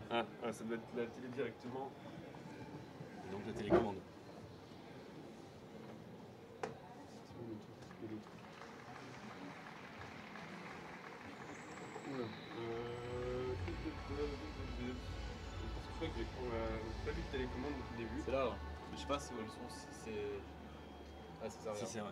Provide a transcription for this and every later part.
Ah, ça doit être la télé directement. Et donc la télécommande. Je crois qu'on a pas vu de télécommande depuis le début. C'est là, hein. Je sais pas si ils sont, si c'est. Ah, c'est ça, Si, c'est vrai.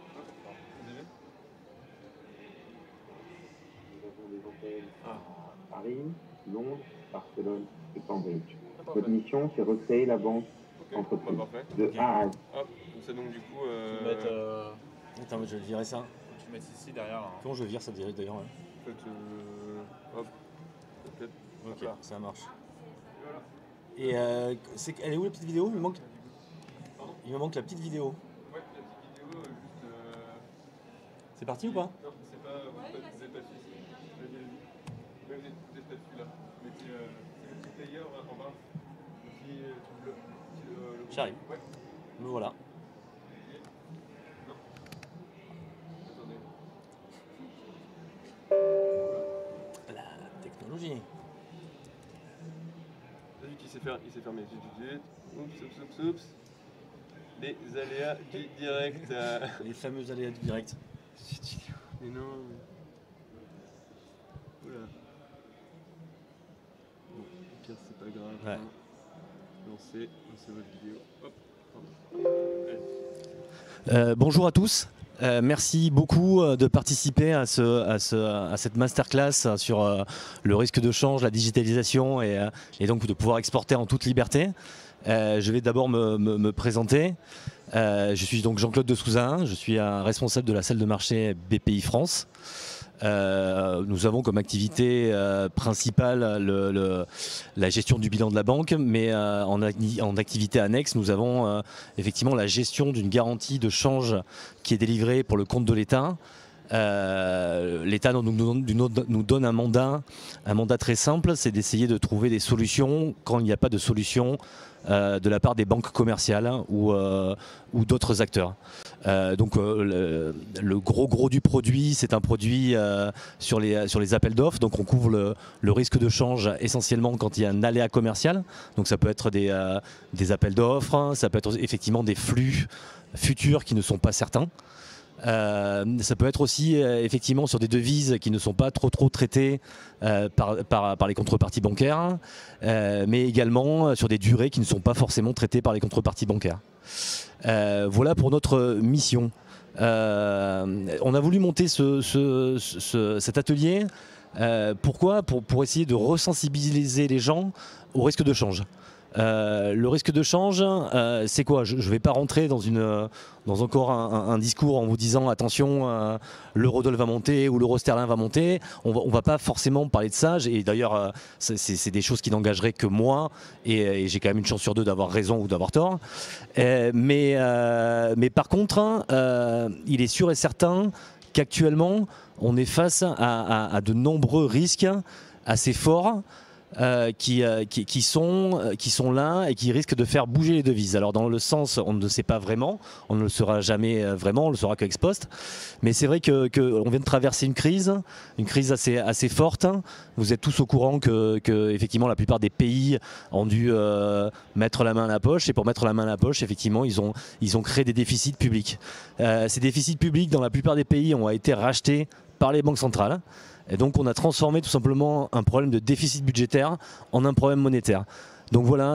Paris, Londres, Barcelone et Cambridge. Votre mission, c'est recréer la banque entreprise de A à Z. Hop, c'est donc du coup. Tu mets, Attends, je vais virer ça. tu mets ici derrière. Hein. Comment je vire ça direct d'ailleurs? En fait, hop, peut-être. Ok, là. ça marche. Et voilà. Et elle est où la petite vidéo? Pardon? Il me manque la petite vidéo. Ouais, la petite vidéo, juste. C'est parti ou pas? Non, c'est pas. Vous n'êtes pas celui-ci. Vous n'êtes pas celui-là. Mettez le petit player en bas. Le petit truc bleu. J'arrive. Ouais. Me voilà. Non. Attendez. La technologie. T'as vu qu'il sait faire mes études. Oups. Les aléas du direct. Les fameux aléas du direct. Mais non. Oula. Bon, au pire, c'est pas grave. Ouais. Lancez votre vidéo. Hop. Allez. Bonjour à tous. Merci beaucoup de participer à cette masterclass sur le risque de change, la digitalisation et donc de pouvoir exporter en toute liberté. Je vais d'abord me présenter. Je suis donc Jean-Claude de Souza, je suis un responsable de la salle de marché BPI France. Nous avons comme activité principale la gestion du bilan de la banque, mais en activité annexe, nous avons effectivement la gestion d'une garantie de change qui est délivrée pour le compte de l'État. L'État nous donne un mandat très simple, c'est d'essayer de trouver des solutions quand il n'y a pas de solution de la part des banques commerciales ou d'autres acteurs. Donc le gros du produit, c'est un produit sur les appels d'offres. Donc on couvre le risque de change essentiellement quand il y a un aléa commercial. Donc ça peut être des appels d'offres, ça peut être effectivement des flux futurs qui ne sont pas certains. Ça peut être aussi effectivement sur des devises qui ne sont pas trop traitées par les contreparties bancaires, mais également sur des durées qui ne sont pas forcément traitées par les contreparties bancaires. Voilà pour notre mission. On a voulu monter cet atelier. Pourquoi? Pour essayer de resensibiliser les gens au risque de change. Le risque de change, c'est quoi? Je ne vais pas rentrer dans encore un discours en vous disant attention, l'euro-dollar va monter ou l'euro sterling va monter. On va pas forcément parler de ça. Et d'ailleurs, c'est des choses qui n'engageraient que moi. Et j'ai quand même une chance sur deux d'avoir raison ou d'avoir tort. Mais par contre, il est sûr et certain qu'actuellement, on est face à de nombreux risques assez forts. Qui sont là et qui risquent de faire bouger les devises. Alors dans le sens, on ne le sait pas vraiment, on ne le saura jamais vraiment, on le saura qu'ex post. Mais c'est vrai qu'on vient de traverser une crise assez forte. Vous êtes tous au courant que effectivement la plupart des pays ont dû mettre la main à la poche. Et pour mettre la main à la poche, effectivement, ils ont créé des déficits publics. Ces déficits publics, dans la plupart des pays, ont été rachetés par les banques centrales. Et donc on a transformé tout simplement un problème de déficit budgétaire en un problème monétaire. Donc voilà,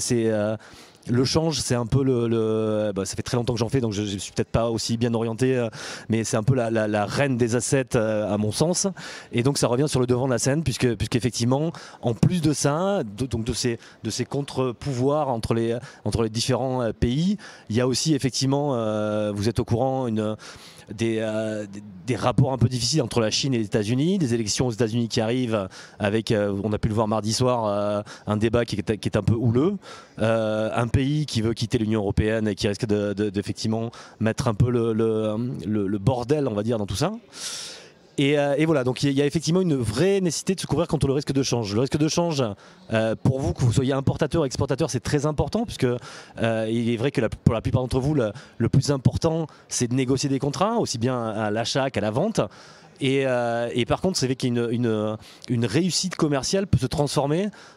le change, c'est un peu ça fait très longtemps que j'en fais, donc je ne suis peut-être pas aussi bien orienté, mais c'est un peu la reine des assets à mon sens. Et donc ça revient sur le devant de la scène, puisqu'effectivement, en plus de ça, donc de ces contre-pouvoirs entre les différents pays, il y a aussi effectivement, vous êtes au courant, des rapports un peu difficiles entre la Chine et les États-Unis, des élections aux États-Unis qui arrivent avec, on a pu le voir mardi soir, un débat qui est un peu houleux, un pays qui veut quitter l'Union européenne et qui risque d'effectivement mettre un peu le bordel, on va dire, dans tout ça. Et voilà, donc il y a effectivement une vraie nécessité de se couvrir contre le risque de change. Le risque de change, pour vous, que vous soyez importateur ou exportateur, c'est très important, puisque il est vrai que pour la plupart d'entre vous, le plus important, c'est de négocier des contrats, aussi bien à l'achat qu'à la vente. Et par contre, c'est vrai qu'une réussite commerciale peut se transformer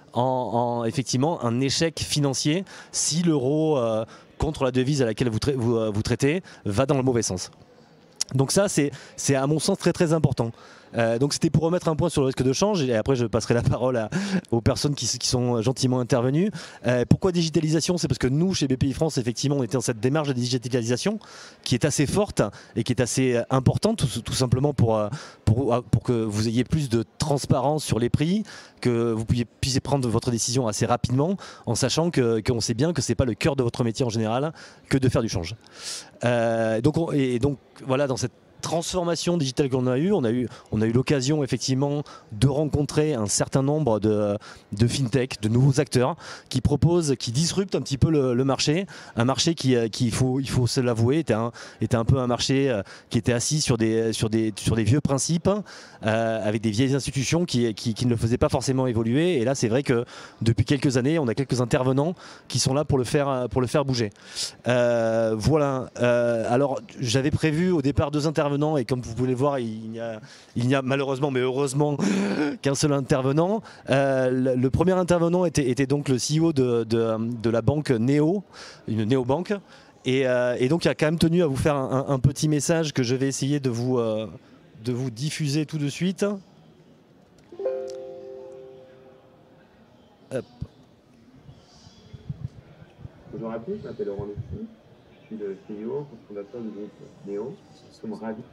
effectivement un échec financier si l'euro contre la devise à laquelle vous traitez va dans le mauvais sens. Donc ça, c'est à mon sens très très important. Donc c'était pour remettre un point sur le risque de change et après je passerai la parole aux personnes qui sont gentiment intervenues. Pourquoi digitalisation? C'est parce que nous chez BPI France effectivement on était dans cette démarche de digitalisation qui est assez forte et qui est assez importante tout simplement pour que vous ayez plus de transparence sur les prix, que vous puissiez prendre votre décision assez rapidement en sachant qu'on sait bien que c'est pas le cœur de votre métier en général que de faire du change. Donc voilà, dans cette transformation digitale qu'on a eu l'occasion effectivement de rencontrer un certain nombre de fintech, de nouveaux acteurs qui proposent, qui disruptent un petit peu le marché, un marché qui il faut se l'avouer était un peu un marché qui était assis sur des vieux principes, avec des vieilles institutions qui ne le faisaient pas forcément évoluer. Et là c'est vrai que depuis quelques années on a quelques intervenants qui sont là pour le faire bouger. Voilà. Alors j'avais prévu au départ 2 intervenants et comme vous pouvez le voir il n'y a malheureusement mais heureusement qu'un seul intervenant. Le premier intervenant était donc le CEO de la banque Néo, une néobanque et donc il a quand même tenu à vous faire un petit message que je vais essayer de vous diffuser tout de suite. Hop. Bonjour à tous, je m'appelle Laurent Messi, je suis le CEO, cofondateur du groupe Néo. Nous sommes ravis.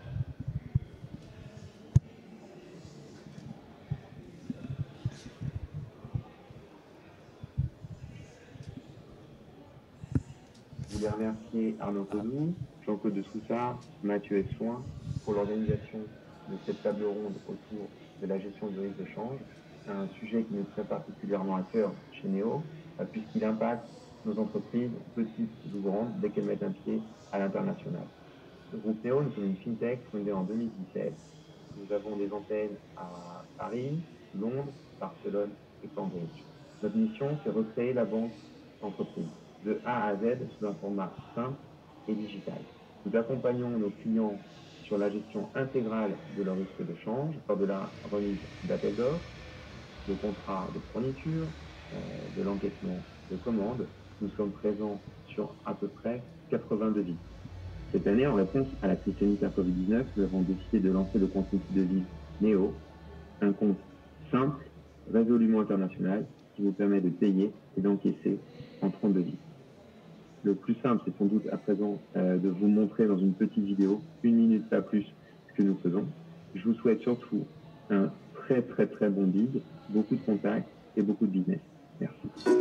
Je voulais remercier Arnaud Codou, Jean-Claude de Soussard, Mathieu Essoin pour l'organisation de cette table ronde autour de la gestion du risque de change. C'est un sujet qui nous tient particulièrement à cœur chez Néo, puisqu'il impacte nos entreprises, petites ou grandes, dès qu'elles mettent un pied à l'international. Le groupe Néo, nous sommes une fintech fondée en 2017. Nous avons des antennes à Paris, Londres, Barcelone et Cambridge. Notre mission, c'est recréer la banque d'entreprise, de A à Z, sous un format simple et digital. Nous accompagnons nos clients sur la gestion intégrale de leur risque de change, lors de la remise d'appels d'offres, de contrats de fourniture, de l'encaissement de commandes. Nous sommes présents sur à peu près 80 devises. Cette année, en réponse à la crise sanitaire Covid-19, nous avons décidé de lancer le compte multi-devise Néo, un compte simple, résolument international, qui vous permet de payer et d'encaisser en 30 devises. Le plus simple, c'est sans doute à présent de vous montrer dans une petite vidéo, 1 minute pas plus, ce que nous faisons. Je vous souhaite surtout un très très très bon bid, beaucoup de contacts et beaucoup de business. Merci.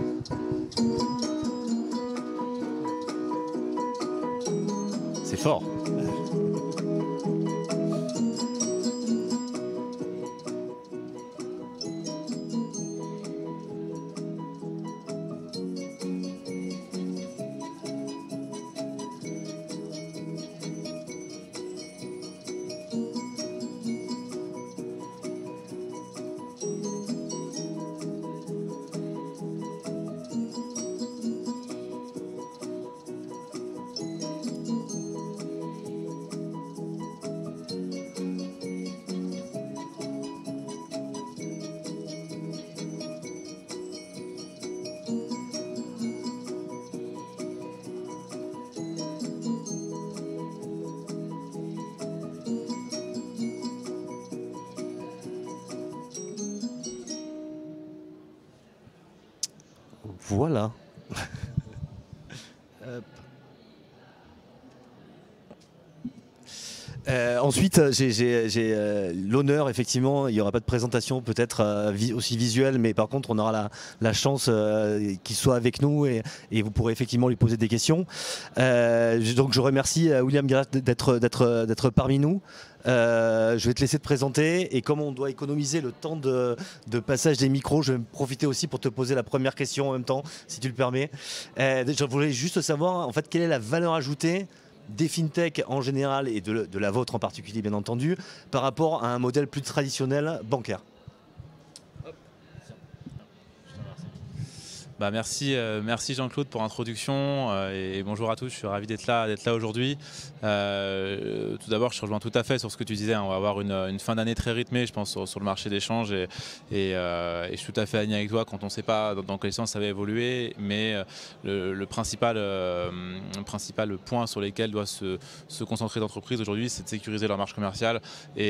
C'est fort. Voilà. Ensuite, j'ai l'honneur, effectivement, il n'y aura pas de présentation peut-être aussi visuelle, mais par contre on aura la chance qu'il soit avec nous et vous pourrez effectivement lui poser des questions. Donc je remercie William Guéret d'être parmi nous. Je vais te laisser te présenter et comme on doit économiser le temps de passage des micros, je vais profiter aussi pour te poser la première question en même temps, si tu le permets. Je voulais juste savoir en fait quelle est la valeur ajoutée des fintech en général et de la vôtre en particulier bien entendu par rapport à un modèle plus traditionnel bancaire. Merci, merci Jean-Claude pour l'introduction et bonjour à tous, je suis ravi d'être là aujourd'hui. Tout d'abord, je te rejoins tout à fait sur ce que tu disais, on va avoir une fin d'année très rythmée, je pense, sur le marché des changes et je suis tout à fait aligné avec toi quand on ne sait pas dans quel sens ça va évoluer, mais le principal point sur lequel doit se concentrer l'entreprise aujourd'hui, c'est de sécuriser leur marge commerciale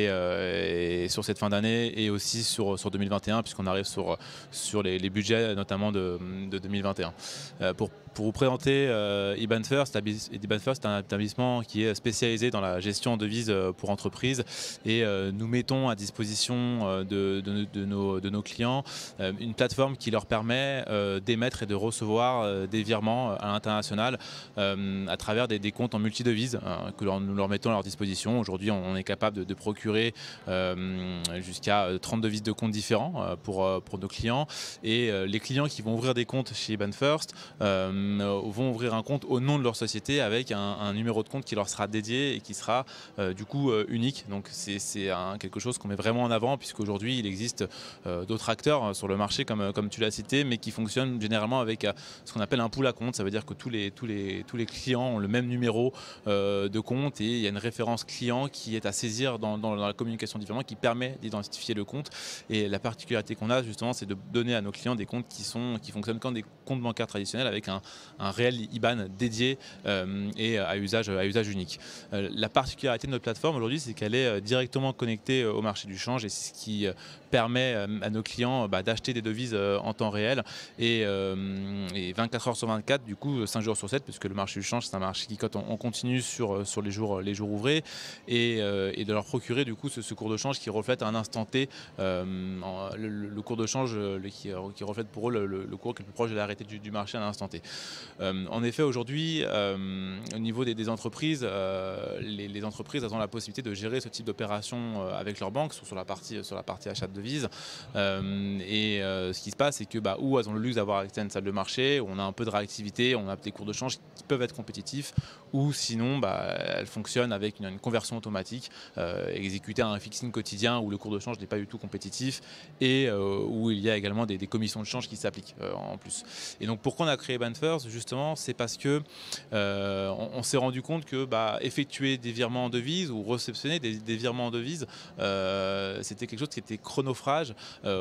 et sur cette fin d'année et aussi sur 2021, puisqu'on arrive sur les budgets notamment de 2021. Pour vous présenter IBAN First, IBAN First est un établissement qui est spécialisé dans la gestion de devises pour entreprises et nous mettons à disposition de nos clients une plateforme qui leur permet d'émettre et de recevoir des virements à l'international à travers des comptes en multidevises que nous leur mettons à leur disposition. Aujourd'hui, on est capable de procurer jusqu'à 30 devises de comptes différents pour nos clients et les clients qui vont ouvrir des comptes chez IBAN First vont ouvrir un compte au nom de leur société avec un numéro de compte qui leur sera dédié et qui sera du coup unique. Donc c'est quelque chose qu'on met vraiment en avant, puisqu'aujourd'hui il existe d'autres acteurs sur le marché comme tu l'as cité, mais qui fonctionnent généralement avec ce qu'on appelle un pool à compte. Ça veut dire que tous les clients ont le même numéro de compte et il y a une référence client qui est à saisir dans la communication différente qui permet d'identifier le compte. Et la particularité qu'on a justement, c'est de donner à nos clients des comptes qui fonctionnent comme des comptes bancaires traditionnels avec un réel IBAN dédié et à usage unique. La particularité de notre plateforme aujourd'hui, c'est qu'elle est directement connectée au marché du change et c'est ce qui permet à nos clients d'acheter des devises en temps réel et 24 heures sur 24, du coup 5 jours sur 7, puisque le marché du change c'est un marché qui cote en continu sur les jours ouvrés et de leur procurer du coup ce cours de change qui reflète à un instant T le cours de change qui reflète pour eux le cours qui est le plus proche de l'arrêté du marché à l'instant T. En effet, aujourd'hui, au niveau des entreprises, les entreprises elles ont la possibilité de gérer ce type d'opération avec leurs banques sur la partie achat de devises. Ce qui se passe, c'est que ou elles ont le luxe d'avoir accès à une salle de marché, où on a un peu de réactivité, on a des cours de change qui peuvent être compétitifs, ou sinon elles fonctionnent avec une conversion automatique exécutée à un fixing quotidien où le cours de change n'est pas du tout compétitif et où il y a également des commissions de change qui s'appliquent en plus. Et donc pourquoi on a créé IBAN First, justement, c'est parce que on s'est rendu compte que effectuer des virements en devises ou réceptionner des virements en devises, c'était quelque chose qui était chronophage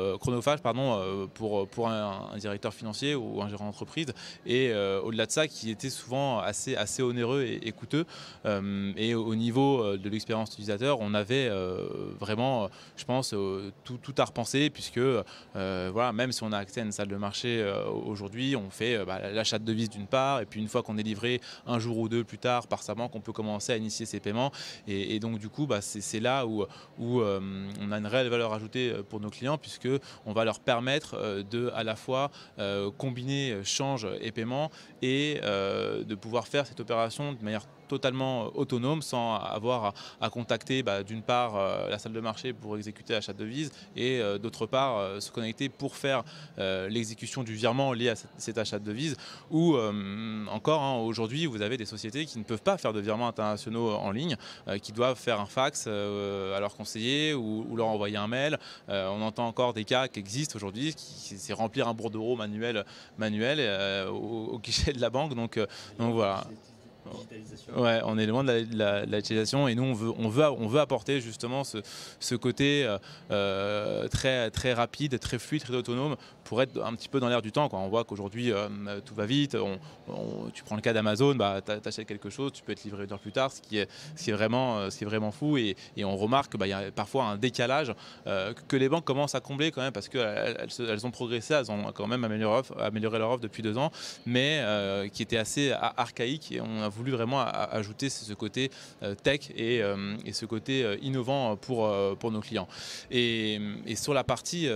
pour un directeur financier ou un gérant d'entreprise et au-delà de ça qui était souvent assez onéreux et coûteux et au niveau de l'expérience utilisateur on avait vraiment je pense tout à repenser puisque voilà, même si on a accès à une salle de marché aujourd'hui on fait l'achat de devises d'une part et puis une fois qu'on est livré un jour ou deux plus tard par sa banque on peut commencer à initier ses paiements et donc du coup c'est là où on a une réelle valeur ajoutée pour nos clients puisque on va leur permettre de à la fois combiner change et paiement et de pouvoir faire cette opération de manière totalement autonome sans avoir à contacter d'une part la salle de marché pour exécuter l'achat de devises et d'autre part se connecter pour faire l'exécution du virement lié à cet achat de devises ou encore aujourd'hui vous avez des sociétés qui ne peuvent pas faire de virements internationaux en ligne qui doivent faire un fax à leur conseiller ou leur envoyer un mail. On entend encore des cas qui existent aujourd'hui, c'est remplir un bordereau manuel au guichet de la banque donc voilà. Ouais, on est loin de la digitalisation et nous on veut apporter justement ce côté très rapide, très fluide, très autonome pour être un petit peu dans l'air du temps. On voit qu'aujourd'hui tout va vite, tu prends le cas d'Amazon, tu achètes quelque chose, tu peux être livré une heure plus tard, ce qui est vraiment fou et on remarque qu'il y a parfois un décalage que les banques commencent à combler quand même parce qu'elles ont progressé, elles ont quand même amélioré leur offre depuis 2 ans mais qui était assez archaïque et on a voulu vraiment ajouter ce côté tech et ce côté innovant pour nos clients. Et sur la partie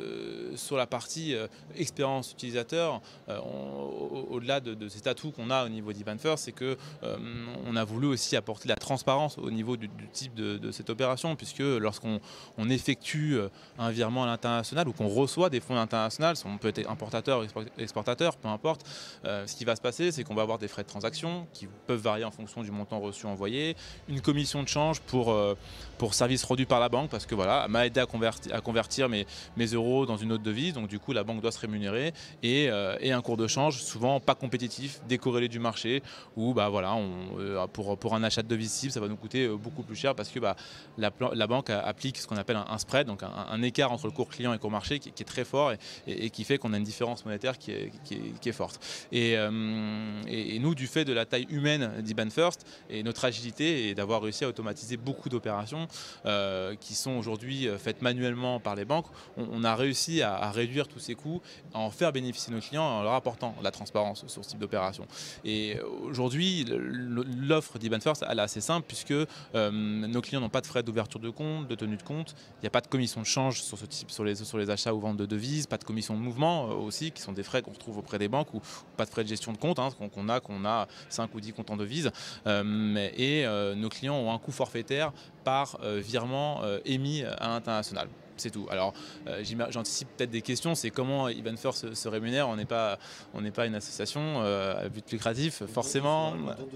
expérience utilisateur, au-delà de cet atout qu'on a au niveau d'IBAN First, c'est que on a voulu aussi apporter de la transparence au niveau du type de cette opération, puisque lorsqu'on effectue un virement à l'international ou qu'on reçoit des fonds internationaux, on peut être importateur ou exportateur, peu importe, ce qui va se passer, c'est qu'on va avoir des frais de transaction qui qui peuvent varier en fonction du montant reçu envoyé, une commission de change pour service rendu par la banque, parce que voilà, m'a aidé à convertir mes euros dans une autre devise, donc du coup la banque doit se rémunérer, et un cours de change souvent pas compétitif, décorrélé du marché, où bah, voilà, pour un achat de devise cible, ça va nous coûter beaucoup plus cher, parce que bah, la banque applique ce qu'on appelle un spread, donc un écart entre le cours client et cours marché qui est très fort, et qui fait qu'on a une différence monétaire qui est forte. Et nous, du fait de la taille humaine d'IBAN First et notre agilité, et d'avoir réussi à automatiser beaucoup d'opérations qui sont aujourd'hui faites manuellement par les banques, on a réussi à réduire tous ces coûts, à en faire bénéficier nos clients en leur apportant de la transparence sur ce type d'opération. Et aujourd'hui, l'offre d'IBAN First, elle est assez simple, puisque nos clients n'ont pas de frais d'ouverture de compte, de tenue de compte, il n'y a pas de commission de change sur ce type, sur les achats ou ventes de devises, pas de commission de mouvement aussi, qui sont des frais qu'on retrouve auprès des banques, ou pas de frais de gestion de compte, hein, qu'on a 5 ou 10 comptes en devises, nos clients ont un coût forfaitaire par virement émis à l'international. C'est tout. Alors, j'anticipe peut-être des questions, c'est comment IBAN First se rémunère. On n'est pas une association à but lucratif, forcément.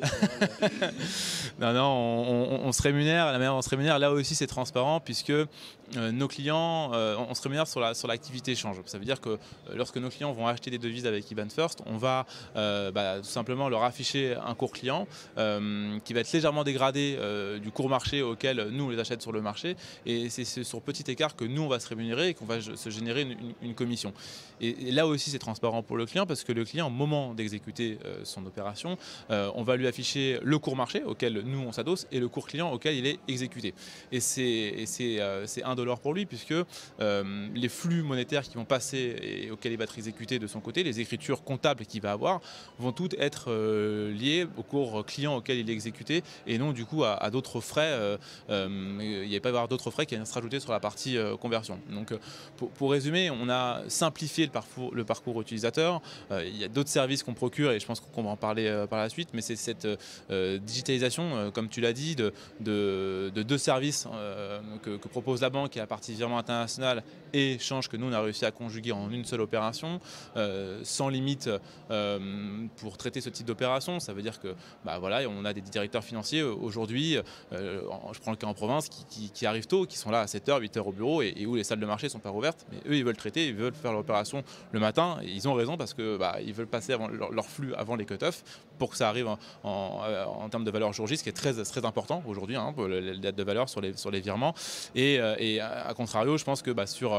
Non, on se rémunère. La manière dont on se rémunère, là aussi, c'est transparent, puisque nos clients, on se rémunère sur l'activité change. Ça veut dire que lorsque nos clients vont acheter des devises avec IBAN First, on va tout simplement leur afficher un cours client qui va être légèrement dégradé du cours marché auquel nous on les achète sur le marché, et c'est sur petit écart que nous on va se rémunérer et qu'on va se générer une commission. Et là aussi c'est transparent pour le client, parce que le client, au moment d'exécuter son opération, on va lui afficher le cours marché auquel nous on s'adosse et le cours client auquel il est exécuté. Et c'est $1 pour lui, puisque les flux monétaires qui vont passer et auxquels il va être exécuté de son côté, les écritures comptables qu'il va avoir, vont toutes être liées au cours client auquel il est exécuté, et non du coup à d'autres frais. Il n'y a pas à avoir d'autres frais qui viennent se rajouter sur la partie conversion. Donc pour résumer, on a simplifié le parcours utilisateur. Il y a d'autres services qu'on procure, et je pense qu'on va en parler par la suite, mais c'est cette digitalisation, comme tu l'as dit, de 2 services que propose la banque, qui est la partie virement international et change, que nous on a réussi à conjuguer en une seule opération, sans limite pour traiter ce type d'opération. Ça veut dire que voilà, on a des directeurs financiers aujourd'hui, je prends le cas en province, qui arrivent tôt, qui sont là à 7h, 8h au bureau, et où les salles de marché ne sont pas rouvertes, mais eux ils veulent traiter, ils veulent faire l'opération le matin, et ils ont raison, parce que ils veulent passer leur flux avant les cut-offs pour que ça arrive en termes de valeur jour J, ce qui est très, très important aujourd'hui, hein, pour les dates de valeur sur les virements. Et à contrario, je pense que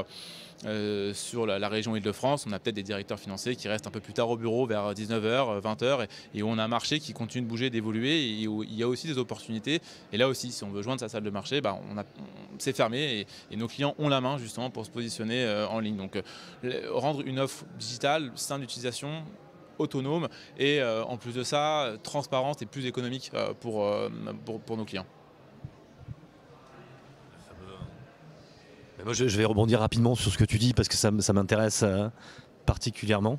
sur la région Île-de-France, on a peut-être des directeurs financiers qui restent un peu plus tard au bureau, vers 19h, 20h, et où on a un marché qui continue de bouger, d'évoluer, et où il y a aussi des opportunités. Et là aussi, si on veut joindre sa salle de marché, c'est fermé, et nos clients ont la main justement pour se positionner en ligne. Donc rendre une offre digitale, simple d'utilisation, autonome, et en plus de ça, transparente et plus économique pour nos clients. Moi, je vais rebondir rapidement sur ce que tu dis, parce que ça m'intéresse particulièrement.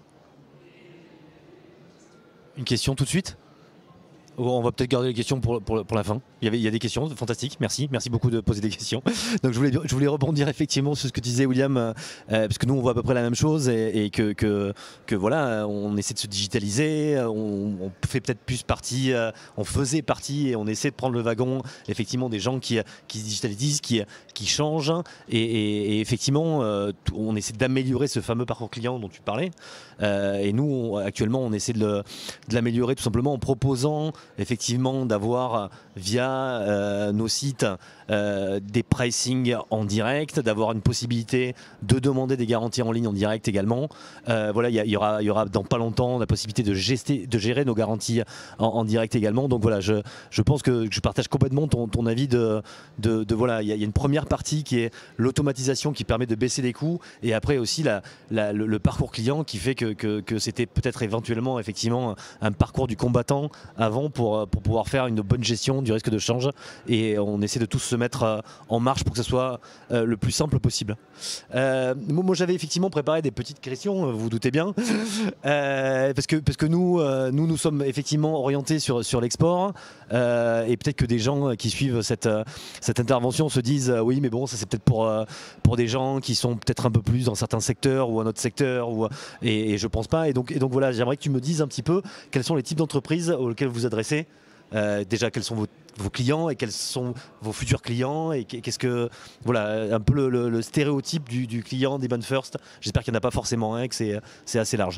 Une question tout de suite ? On va peut-être garder les questions pour la fin. Il y a des questions, fantastique, merci beaucoup de poser des questions. Donc je voulais rebondir effectivement sur ce que disait William, parce que nous on voit à peu près la même chose, et que voilà, on essaie de se digitaliser, on fait peut-être plus partie, on faisait partie, et on essaie de prendre le wagon effectivement des gens qui se digitalisent, qui changent, et effectivement on essaie d'améliorer ce fameux parcours client dont tu parlais, et nous actuellement on essaie de l'améliorer tout simplement en proposant effectivement d'avoir via nos sites des pricing en direct, d'avoir une possibilité de demander des garanties en ligne en direct également. Voilà, il y aura dans pas longtemps la possibilité de gérer nos garanties en direct également. Donc voilà, je pense que je partage complètement ton avis voilà, il y a une première partie qui est l'automatisation qui permet de baisser les coûts, et après aussi le parcours client qui fait que c'était peut-être éventuellement effectivement un parcours du combattant avant pour pouvoir faire une bonne gestion du risque de change, et on essaie de tous se mettre en marche pour que ce soit le plus simple possible. Moi j'avais effectivement préparé des petites questions, vous vous doutez bien, parce que nous sommes effectivement orientés sur l'export, et peut-être que des gens qui suivent cette intervention se disent oui mais bon ça c'est peut-être pour des gens qui sont peut-être un peu plus dans certains secteurs ou un autre secteur, et je pense pas, et donc voilà, j'aimerais que tu me dises un petit peu quels sont les types d'entreprises auxquelles vous adressez adresser. Déjà, quels sont vos clients et quels sont vos futurs clients et qu'est-ce que voilà un peu le stéréotype du client d'Iban First. J'espère qu'il n'y en a pas forcément un, que c'est assez large.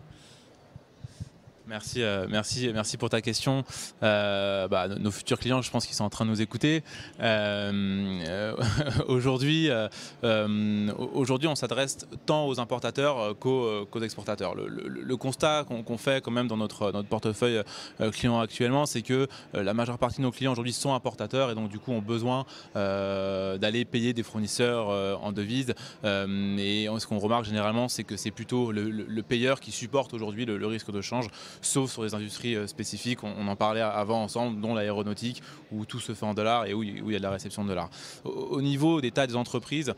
Merci pour ta question. Nos futurs clients, je pense qu'ils sont en train de nous écouter. Aujourd'hui, on s'adresse tant aux importateurs qu'aux exportateurs. Le constat qu'on fait quand même dans notre portefeuille client actuellement, c'est que la majeure partie de nos clients aujourd'hui sont importateurs et donc du coup ont besoin d'aller payer des fournisseurs en devises. Et ce qu'on remarque généralement, c'est que c'est plutôt le payeur qui supporte aujourd'hui le risque de change, sauf sur des industries spécifiques, on en parlait avant ensemble, dont l'aéronautique, où tout se fait en dollars et où il y a de la réception de dollars. Au niveau des tas des entreprises,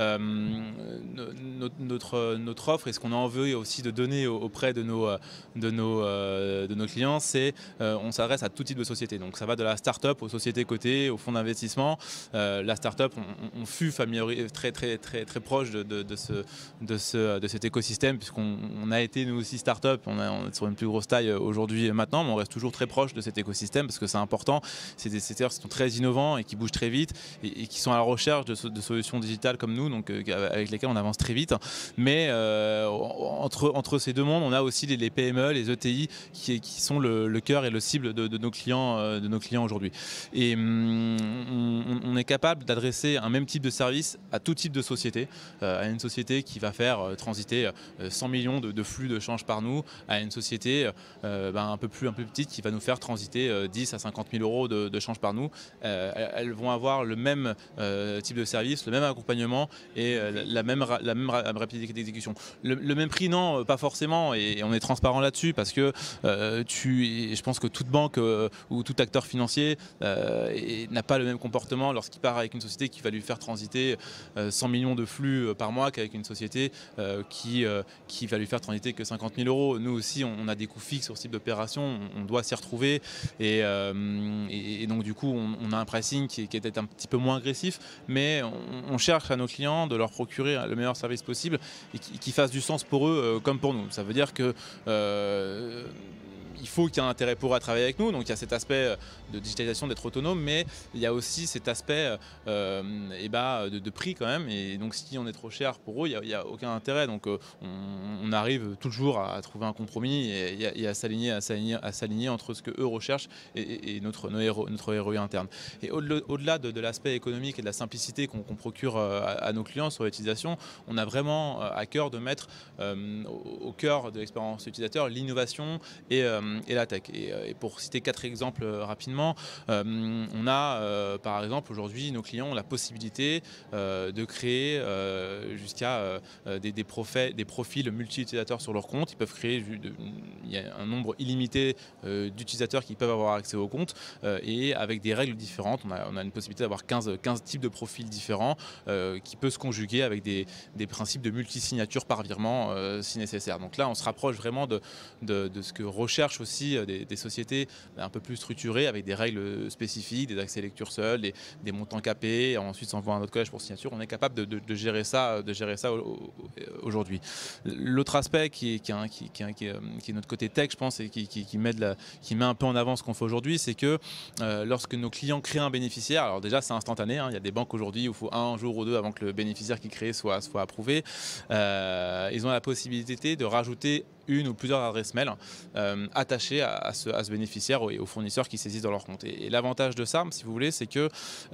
notre offre et ce qu'on a envie aussi de donner auprès de nos clients, c'est on s'adresse à tout type de société. Donc ça va de la start-up aux sociétés cotées, aux fonds d'investissement. La start-up, on fut très proche de cet écosystème, puisqu'on a été nous aussi start-up, on est sur une plus grosse taille aujourd'hui et maintenant, mais on reste toujours très proche de cet écosystème parce que c'est important. C'est des secteurs qui sont très innovants et qui bougent très vite et qui sont à la recherche de solutions digitales comme nous, donc avec lesquelles on avance très vite. Mais entre ces deux mondes, on a aussi les PME, les ETI qui sont le cœur et le cible de nos clients aujourd'hui. Et on est capable d'adresser un même type de service à tout type de société, à une société qui va faire transiter 100 millions de flux de change par nous, à une société un peu plus petite qui va nous faire transiter 10 à 50 000 euros de change par nous. Elles vont avoir le même type de service, le même accompagnement et la même rapidité d'exécution. Le même prix, non, pas forcément, et on est transparent là-dessus parce que je pense que toute banque ou tout acteur financier n'a pas le même comportement lorsqu'il part avec une société qui va lui faire transiter 100 millions de flux par mois qu'avec une société qui va lui faire transiter que 50 000 euros. Nous aussi, on a des coûts fixes sur ce type d'opération, on doit s'y retrouver et donc du coup on a un pricing qui est peut-être un petit peu moins agressif, mais on cherche à nos clients de leur procurer le meilleur service possible et qui fasse du sens pour eux comme pour nous. Ça veut dire que il faut qu'il y ait un intérêt pour eux à travailler avec nous, donc il y a cet aspect de digitalisation, d'être autonome, mais il y a aussi cet aspect de prix quand même, et donc si on est trop cher pour eux, il n'y a aucun intérêt, donc on arrive toujours à trouver un compromis et à s'aligner entre ce qu'eux recherchent et notre ROI interne. Et au-delà de l'aspect économique et de la simplicité qu'on procure à nos clients sur l'utilisation, on a vraiment à cœur de mettre au cœur de l'expérience utilisateur l'innovation et la tech. Et pour citer 4 exemples rapidement, on a par exemple aujourd'hui nos clients ont la possibilité de créer jusqu'à des profils multi-utilisateurs sur leur compte. Ils peuvent créer, il y a un nombre illimité d'utilisateurs qui peuvent avoir accès au compte et avec des règles différentes. On a une possibilité d'avoir 15 types de profils différents qui peuvent se conjuguer avec des principes de multi-signature par virement si nécessaire. Donc là, on se rapproche vraiment de ce que recherchent aussi des sociétés un peu plus structurées avec des règles spécifiques, des accès lecture seuls, des montants capés, ensuite s'envoie un autre collège pour signature. On est capable de gérer ça aujourd'hui. L'autre aspect qui est notre côté tech, je pense, et qui met un peu en avant ce qu'on fait aujourd'hui, c'est que lorsque nos clients créent un bénéficiaire, alors déjà c'est instantané, il y a des banques aujourd'hui où il faut un jour ou deux avant que le bénéficiaire qui crée soit approuvé. Ils ont la possibilité de rajouter une ou plusieurs adresses mail attachées à ce bénéficiaire et aux fournisseurs qui saisissent dans leur compte. Et l'avantage de ça, si vous voulez, c'est que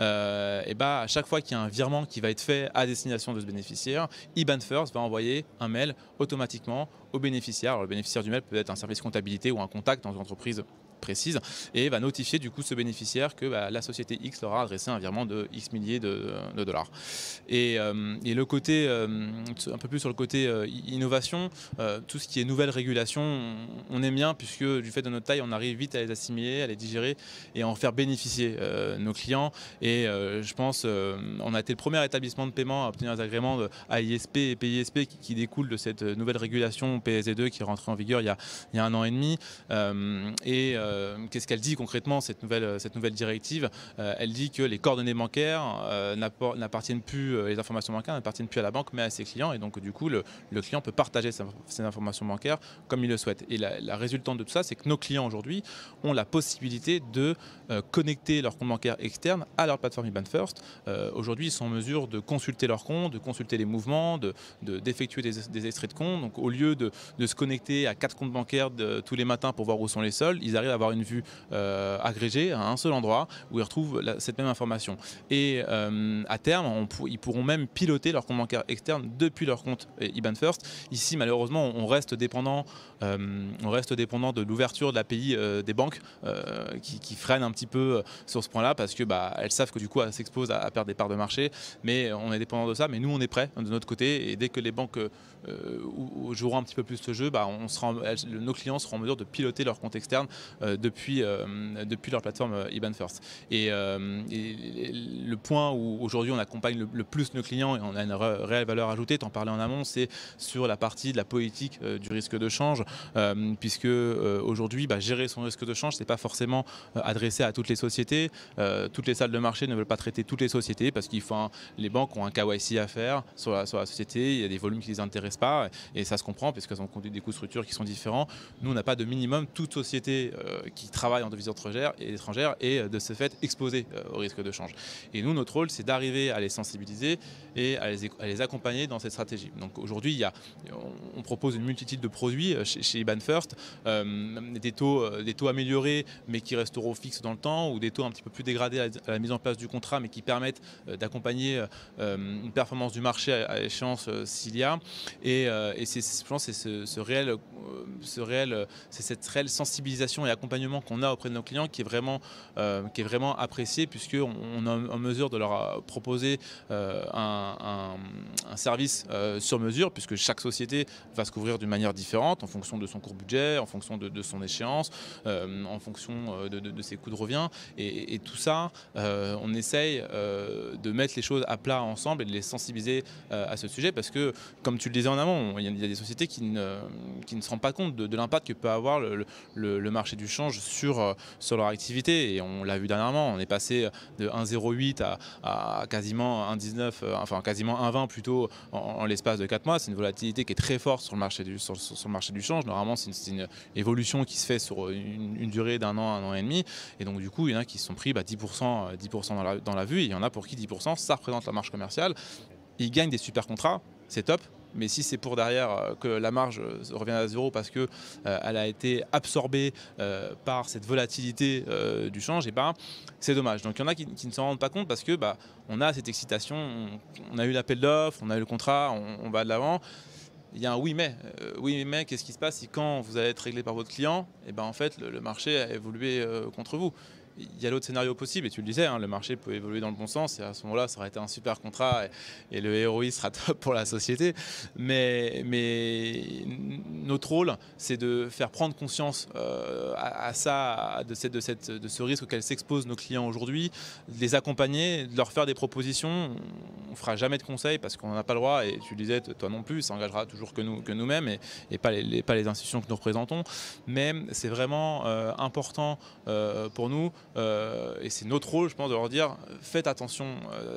à chaque fois qu'il y a un virement qui va être fait à destination de ce bénéficiaire, Iban First va envoyer un mail automatiquement au bénéficiaire. Alors, le bénéficiaire du mail peut être un service comptabilité ou un contact dans une entreprise précise et va notifier du coup ce bénéficiaire que la société X leur a adressé un virement de X milliers de dollars. Et le côté, un peu plus sur le côté innovation, tout ce qui est nouvelle régulation, on aime bien puisque du fait de notre taille, on arrive vite à les assimiler, à les digérer et à en faire bénéficier nos clients. Et je pense, on a été le premier établissement de paiement à obtenir des agréments de AISP et PISP qui découlent de cette nouvelle régulation PSD2 qui est rentrée en vigueur il y a 1 an et demi. qu'est-ce qu'elle dit concrètement, cette nouvelle directive? Elle dit que les coordonnées bancaires n'appartiennent plus, les informations bancaires n'appartiennent plus à la banque mais à ses clients, et donc du coup le client peut partager ses informations bancaires comme il le souhaite. Et la résultante de tout ça, c'est que nos clients aujourd'hui ont la possibilité de connecter leur compte bancaire externe à leur plateforme IBAN First. Aujourd'hui, ils sont en mesure de consulter leur compte, de consulter les mouvements, d'effectuer des extraits de compte. Donc au lieu de se connecter à 4 comptes bancaires tous les matins pour voir où sont les soldes, ils arrivent à avoir une vue agrégée à un seul endroit où ils retrouvent cette même information. Et à terme, ils pourront même piloter leur compte bancaire externe depuis leur compte IBAN First. Ici, malheureusement, on reste dépendant de l'ouverture de l'API des banques qui freine un petit peu sur ce point-là, parce que elles savent que du coup elles s'exposent à perdre des parts de marché, mais on est dépendant de ça. Mais nous, on est prêts de notre côté, et dès que les banques joueront un petit peu plus ce jeu, nos clients seront en mesure de piloter leur compte externe depuis leur plateforme IBAN First. Et le point où aujourd'hui on accompagne le plus nos clients et on a une réelle valeur ajoutée, t'en parlais en amont, c'est sur la partie de la politique du risque de change, puisque aujourd'hui gérer son risque de change, c'est pas forcément adressé à toutes les sociétés. Toutes les salles de marché ne veulent pas traiter toutes les sociétés parce qu'il faut les banques ont un KYC à faire sur la société, il y a des volumes qui les intéressent pas, et ça se comprend parce qu'elles ont des coûts de structure qui sont différents. Nous, on n'a pas de minimum. Toute société qui travaille en devises étrangères est de ce fait exposée au risque de change. Et nous, notre rôle, c'est d'arriver à les sensibiliser et à les accompagner dans cette stratégie. Donc aujourd'hui, on propose une multitude de produits chez IBAN First, des taux améliorés mais qui resteront fixes dans le temps, ou des taux un petit peu plus dégradés à la mise en place du contrat mais qui permettent d'accompagner une performance du marché à échéance s'il y a. Et je pense que c'est cette réelle sensibilisation et accompagnement qu'on a auprès de nos clients qui est vraiment apprécié, puisqu'on est en mesure de leur proposer un service sur mesure, puisque chaque société va se couvrir d'une manière différente en fonction de son court budget, en fonction de son échéance, en fonction de ses coûts de revient. Et tout ça, on essaye de mettre les choses à plat ensemble et de les sensibiliser à ce sujet, parce que, comme tu le disais en amont, il y a des sociétés qui ne se rendent pas compte de l'impact que peut avoir le marché du change sur leur activité. Et on l'a vu dernièrement, on est passé de 1,08 à quasiment 1,19, enfin quasiment 1,20 plutôt en l'espace de 4 mois. C'est une volatilité qui est très forte sur le marché du change. Normalement, c'est une évolution qui se fait sur une durée d'un an et demi. Et donc du coup, il y en a qui se sont pris 10% dans la vue, et il y en a pour qui 10%, ça représente la marge commerciale. Ils gagnent des super contrats, c'est top. Mais si c'est pour derrière que la marge revienne à zéro parce qu'elle a été absorbée par cette volatilité du change, c'est dommage. Donc il y en a qui ne s'en rendent pas compte, parce que on a cette excitation, on a eu l'appel d'offres, on a eu le contrat, on va de l'avant. Il y a un oui mais qu'est-ce qui se passe si, quand vous allez être réglé par votre client, en fait le marché a évolué contre vous? Il y a l'autre scénario possible, et tu le disais, le marché peut évoluer dans le bon sens, et à ce moment-là, ça aurait été un super contrat et le ROI sera top pour la société. Mais notre rôle, c'est de faire prendre conscience à ça, de ce risque auquel s'exposent nos clients aujourd'hui, de les accompagner, de leur faire des propositions. On ne fera jamais de conseils parce qu'on n'en a pas le droit, et tu le disais, toi non plus, ça engagera toujours que nous-mêmes et pas les institutions que nous représentons. Mais c'est vraiment important pour nous. Et c'est notre rôle, je pense, de leur dire faites attention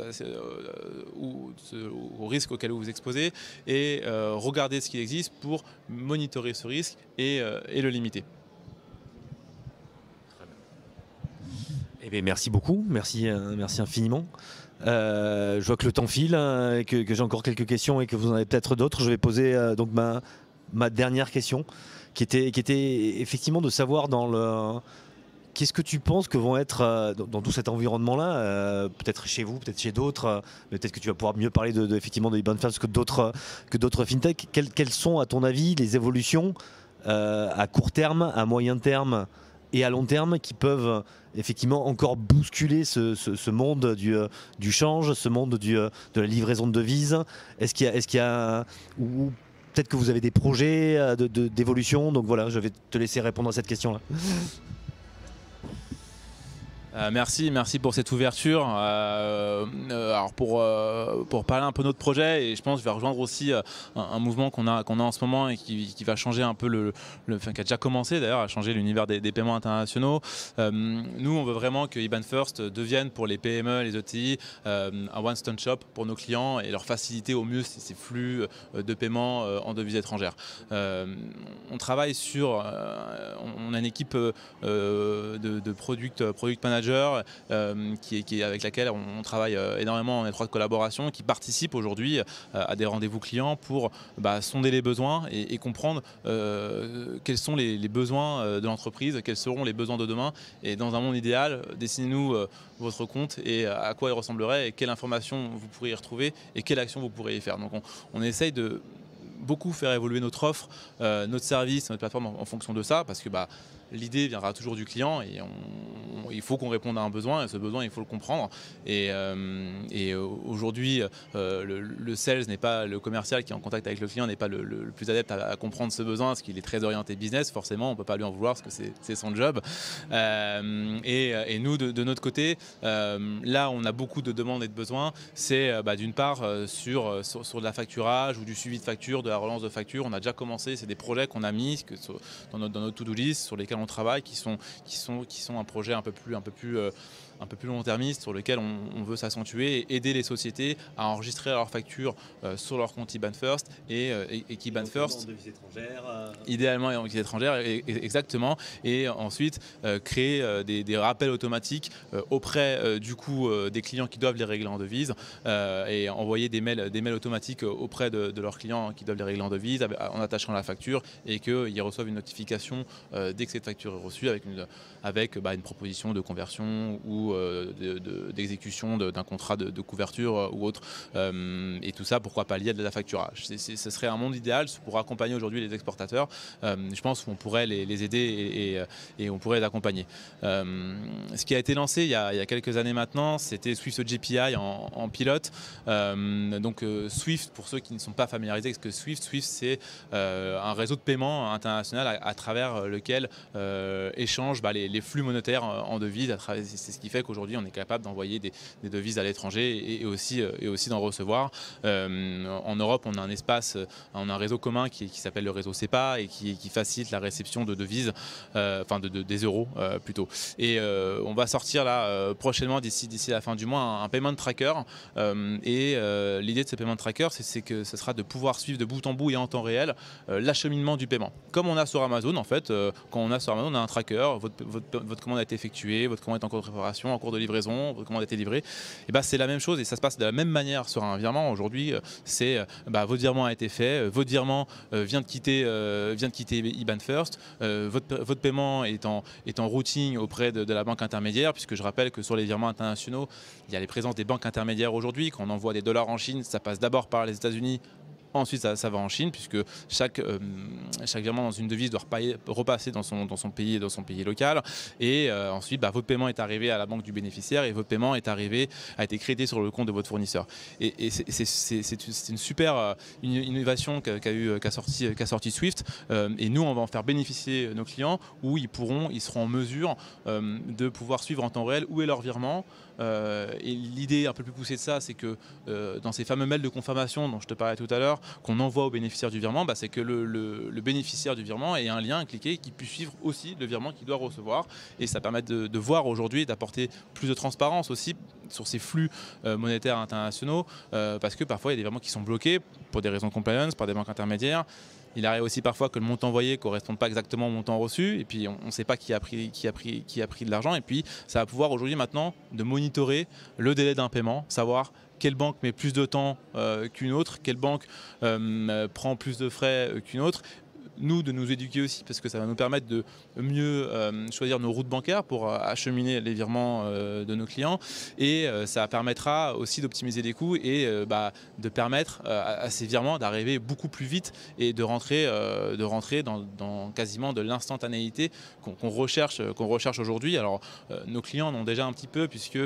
au risque auquel vous vous exposez, et regardez ce qui existe pour monitorer ce risque et le limiter. Eh bien, merci beaucoup, merci infiniment. Je vois que le temps file, et que j'ai encore quelques questions et que vous en avez peut-être d'autres. Je vais poser donc ma dernière question, qui était effectivement de savoir qu'est-ce que tu penses que vont être dans tout cet environnement-là, peut-être chez vous, peut-être chez d'autres, mais peut-être que tu vas pouvoir mieux parler effectivement de IBAN First que d'autres fintechs. Quelles sont, à ton avis, les évolutions à court terme, à moyen terme et à long terme qui peuvent effectivement encore bousculer ce monde du change, ce monde de la livraison de devises? Est-ce qu'il y a ou peut-être que vous avez des projets d'évolution? Donc voilà, je vais te laisser répondre à cette question-là. Merci pour cette ouverture. Alors pour parler un peu de notre projet, et je pense que je vais rejoindre aussi un mouvement qu'on a en ce moment et qui va changer un peu enfin, qui a déjà commencé d'ailleurs à changer l'univers des paiements internationaux. Nous, on veut vraiment que IBAN First devienne pour les PME, les ETI, un one-stop shop pour nos clients et leur faciliter au mieux ces flux de paiement en devises étrangères. On travaille on a une équipe de product manager avec laquelle on travaille énormément en étroite collaboration, qui participe aujourd'hui à des rendez-vous clients pour sonder les besoins et comprendre quels sont les besoins de l'entreprise, quels seront les besoins de demain. Et dans un monde idéal, dessinez-nous votre compte et à quoi il ressemblerait et quelle information vous pourriez y retrouver et quelle action vous pourriez y faire. Donc on essaye de beaucoup faire évoluer notre offre, notre service, notre plateforme en fonction de ça, parce que l'idée viendra toujours du client et il faut qu'on réponde à un besoin et ce besoin il faut le comprendre et aujourd'hui le sales n'est pas le commercial qui est en contact avec le client, n'est pas le plus adepte à comprendre ce besoin parce qu'il est très orienté business, forcément on ne peut pas lui en vouloir parce que c'est son job et nous de notre côté là on a beaucoup de demandes et de besoins, c'est d'une part sur de la facturage ou du suivi de facture, de la relance de facture. On a déjà commencé, c'est des projets qu'on a mis dans notre to-do list sur lesquels on travaille, qui sont un projet un peu plus long-termiste sur lequel on veut s'accentuer et aider les sociétés à enregistrer leurs factures sur leur compte IBAN First et qu'IBAN First, idéalement en devises étrangères, exactement, et ensuite créer des rappels automatiques auprès des clients qui doivent les régler en devises et envoyer des mails automatiques auprès de leurs clients qui doivent les régler en devises en attachant la facture et qu'ils reçoivent une notification dès que cette facture est reçue avec une proposition de conversion ou d'exécution d'un contrat de couverture ou autre. Et tout ça, pourquoi pas lié à de la facturage. Ce serait un monde idéal pour accompagner aujourd'hui les exportateurs. Je pense qu'on pourrait les aider et on pourrait les accompagner. Ce qui a été lancé il y a quelques années maintenant, c'était Swift GPI en pilote. Donc Swift, pour ceux qui ne sont pas familiarisés avec ce que Swift c'est un réseau de paiement international à travers lequel échangent les flux monétaires en devises. C'est ce qui fait qu'aujourd'hui on est capable d'envoyer des devises à l'étranger et aussi d'en recevoir. En Europe, on a un réseau commun qui s'appelle le réseau SEPA et qui facilite la réception de devises, des euros plutôt. Et on va sortir là prochainement d'ici la fin du mois un payment tracker. L'idée de ce payment tracker, c'est que ce sera de pouvoir suivre de bout en bout et en temps réel l'acheminement du paiement. Comme on a sur Amazon, en fait, quand on a sur Amazon, on a un tracker, votre commande a été effectuée, votre commande est en cours de préparation, en cours de livraison, votre commande a été livrée. Et c'est la même chose et ça se passe de la même manière sur un virement. Aujourd'hui, c'est votre virement a été fait, votre virement vient de quitter IBAN First, votre paiement est en routing auprès de la banque intermédiaire, puisque je rappelle que sur les virements internationaux, il y a les présences des banques intermédiaires aujourd'hui. Quand on envoie des dollars en Chine, ça passe d'abord par les États-Unis. Ensuite, ça va en Chine, puisque chaque virement dans une devise doit repasser dans son pays local. Et ensuite, votre paiement est arrivé à la banque du bénéficiaire et votre paiement a été crédité sur le compte de votre fournisseur. Et c'est une super innovation qu'a sorti Swift. Et nous, on va en faire bénéficier nos clients où ils seront en mesure de pouvoir suivre en temps réel où est leur virement. Et l'idée un peu plus poussée de ça, c'est que dans ces fameux mails de confirmation dont je te parlais tout à l'heure, qu'on envoie au bénéficiaire du virement, c'est que le bénéficiaire du virement ait un lien à cliquer qui puisse suivre aussi le virement qu'il doit recevoir. Et ça permet de voir aujourd'hui et d'apporter plus de transparence aussi sur ces flux monétaires internationaux, parce que parfois il y a des virements qui sont bloqués pour des raisons de compliance par des banques intermédiaires. Il arrive aussi parfois que le montant envoyé ne corresponde pas exactement au montant reçu et puis on ne sait pas qui a pris de l'argent. Et puis ça va pouvoir aujourd'hui maintenant de monitorer le délai d'un paiement, savoir quelle banque met plus de temps qu'une autre, quelle banque prend plus de frais qu'une autre. Nous, de nous éduquer aussi, parce que ça va nous permettre de mieux choisir nos routes bancaires pour acheminer les virements de nos clients. Et ça permettra aussi d'optimiser les coûts et de permettre à ces virements d'arriver beaucoup plus vite et de rentrer dans quasiment de l'instantanéité qu'on recherche aujourd'hui. Alors, nos clients en ont déjà un petit peu, puisque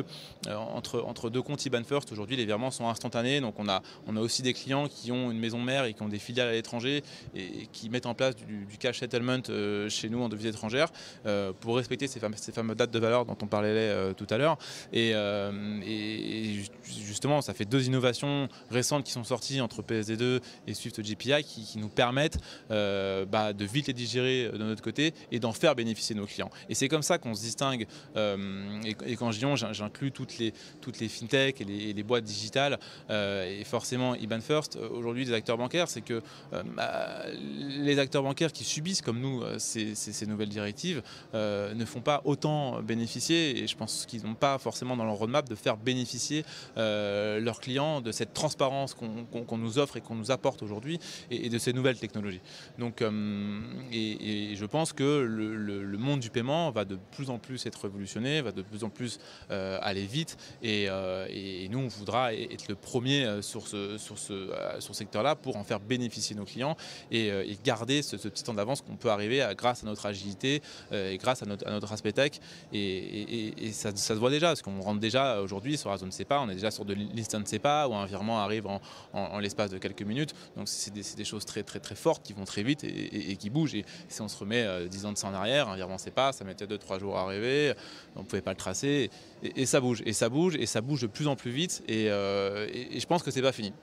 entre deux comptes IBAN First, aujourd'hui, les virements sont instantanés. Donc, on a aussi des clients qui ont une maison mère et qui ont des filiales à l'étranger et qui mettent en place du cash settlement chez nous en devises étrangères pour respecter ces fameuses dates de valeur dont on parlait tout à l'heure. Et justement, ça fait 2 innovations récentes qui sont sorties entre PSD2 et Swift GPI qui nous permettent de vite les digérer de notre côté et d'en faire bénéficier nos clients. Et c'est comme ça qu'on se distingue. Et quand je dis on, j'inclus toutes les fintech et les boîtes digitales et forcément IBAN First. Aujourd'hui, des acteurs bancaires, c'est que les acteurs bancaires qui subissent comme nous ces nouvelles directives ne font pas autant bénéficier, et je pense qu'ils n'ont pas forcément dans leur roadmap de faire bénéficier leurs clients de cette transparence qu'on nous offre et qu'on nous apporte aujourd'hui et de ces nouvelles technologies. Donc, et je pense que le monde du paiement va de plus en plus être révolutionné, va de plus en plus aller vite, et nous on voudra être le premier sur ce secteur-là pour en faire bénéficier nos clients et garder ce petit temps d'avance qu'on peut arriver grâce à notre agilité et grâce à notre aspect tech, et ça se voit déjà parce qu'on rentre déjà aujourd'hui sur la zone SEPA, on est déjà sur de l'instant SEPA où un virement arrive en l'espace de quelques minutes, donc c'est des choses très fortes qui vont très vite et qui bougent, et si on se remet 10 ans de ça en arrière, un virement SEPA ça mettait 2-3 jours à arriver, on ne pouvait pas le tracer, et ça bouge de plus en plus vite, et je pense que c'est pas fini.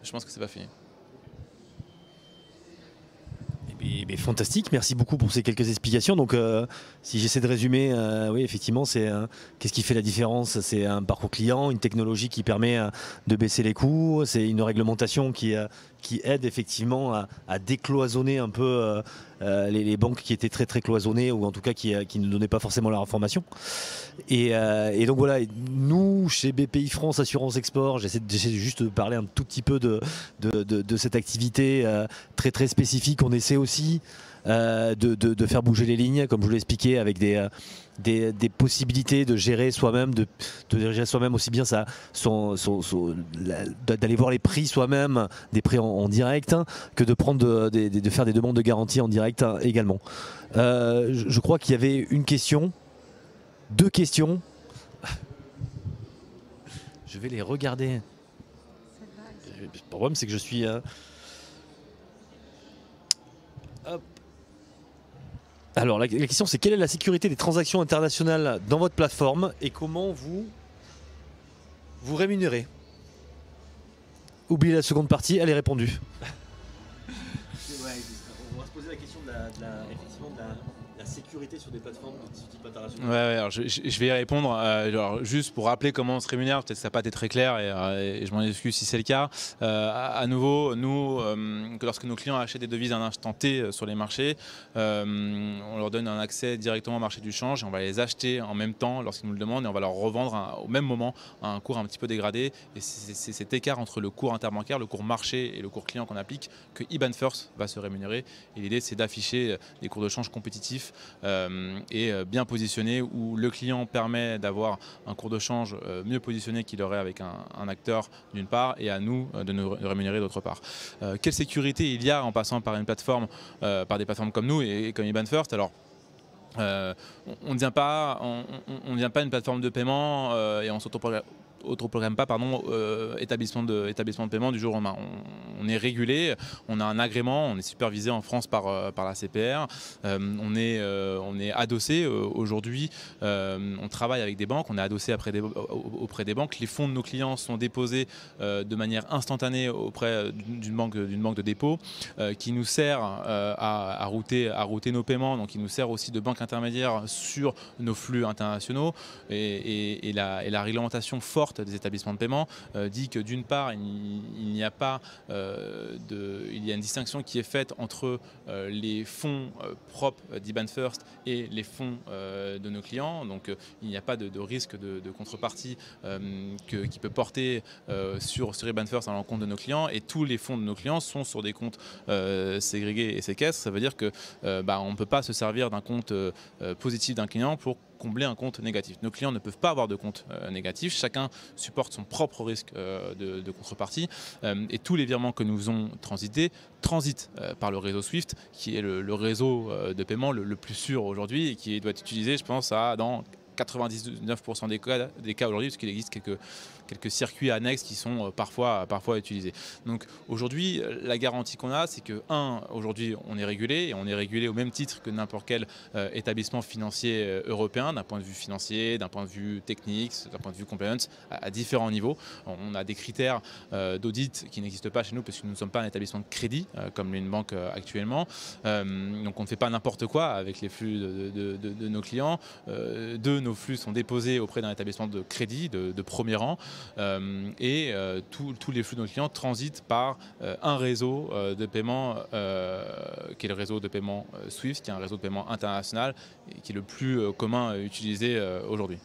Mais fantastique, merci beaucoup pour ces quelques explications. Donc si j'essaie de résumer, oui effectivement c'est qu'est-ce qui fait la différence? C'est un parcours client, une technologie qui permet de baisser les coûts, c'est une réglementation qui aide effectivement à décloisonner un peu les banques qui étaient très cloisonnées, ou en tout cas qui ne donnaient pas forcément leur information. Et donc voilà, nous chez BPI France Assurance Export, j'essaie juste de parler un tout petit peu de cette activité très spécifique. On essaie aussi de faire bouger les lignes, comme je vous l'ai expliqué, avec des possibilités de gérer soi-même, de gérer soi-même aussi bien d'aller voir les prix soi-même, des prix en direct, hein, que de prendre de faire des demandes de garantie en direct également. Je crois qu'il y avait une question, 2 questions. Je vais les regarder. Le problème c'est que je suis... Hop. Alors la question c'est: quelle est la sécurité des transactions internationales dans votre plateforme et comment vous rémunérez? Oubliez la seconde partie, elle est répondue. On va se poser la question de la sécurité sur des plateformes de type international. Ouais, alors je vais y répondre. Alors, juste pour rappeler comment on se rémunère, peut-être que ça n'a pas été très clair, et je m'en excuse si c'est le cas. À nouveau, nous, lorsque nos clients achètent des devises à un instant T sur les marchés, on leur donne un accès directement au marché du change, et on va les acheter en même temps lorsqu'ils nous le demandent, et on va leur revendre au même moment à un cours un petit peu dégradé. Et c'est cet écart entre le cours interbancaire, le cours marché et le cours client qu'on applique que IBAN First va se rémunérer. Et l'idée, c'est d'afficher des cours de change compétitifs et bien positionnés, où le client permet d'avoir un cours de change mieux positionné qu'il aurait avec un acteur d'une part, et à nous de nous rémunérer d'autre part. Quelle sécurité il y a en passant par une plateforme, par des plateformes comme nous et comme IBAN First? Alors, on ne devient pas une plateforme de paiement et on s'autoproclame pas établissement de paiement du jour au lendemain. On est régulé, on a un agrément, on est supervisé en France par la CPR, on est adossé aujourd'hui, on travaille avec des banques, on est adossé auprès des banques. Les fonds de nos clients sont déposés de manière instantanée auprès d'une banque de dépôt qui nous sert à router nos paiements, donc qui nous sert aussi de banque intermédiaire sur nos flux internationaux, et la réglementation forte des établissements de paiement dit que d'une part il y a une distinction qui est faite entre les fonds propres d'IBAN First et les fonds de nos clients, donc il n'y a pas de risque de contrepartie qui peut porter sur IBAN First à l'encontre de nos clients, et tous les fonds de nos clients sont sur des comptes ségrégés et séquestres. Ça veut dire que on ne peut pas se servir d'un compte positif d'un client pour combler un compte négatif. Nos clients ne peuvent pas avoir de compte négatif, chacun supporte son propre risque de contrepartie, et tous les virements que nous faisons transitent par le réseau Swift, qui est le réseau de paiement le plus sûr aujourd'hui, et qui doit être utilisé, je pense, dans 99% des cas aujourd'hui, parce qu'il existe quelques circuits annexes qui sont parfois utilisés. Donc aujourd'hui, la garantie qu'on a, c'est que aujourd'hui on est régulé, et on est régulé au même titre que n'importe quel établissement financier européen, d'un point de vue financier, d'un point de vue technique, d'un point de vue compliance, à différents niveaux. On a des critères d'audit qui n'existent pas chez nous parce que nous ne sommes pas un établissement de crédit comme une banque actuellement. Donc on ne fait pas n'importe quoi avec les flux de nos clients. Nos flux sont déposés auprès d'un établissement de crédit de premier rang et tous les flux de nos clients transitent par un réseau de paiement qui est le réseau de paiement SWIFT, qui est un réseau de paiement international et qui est le plus commun utilisé aujourd'hui.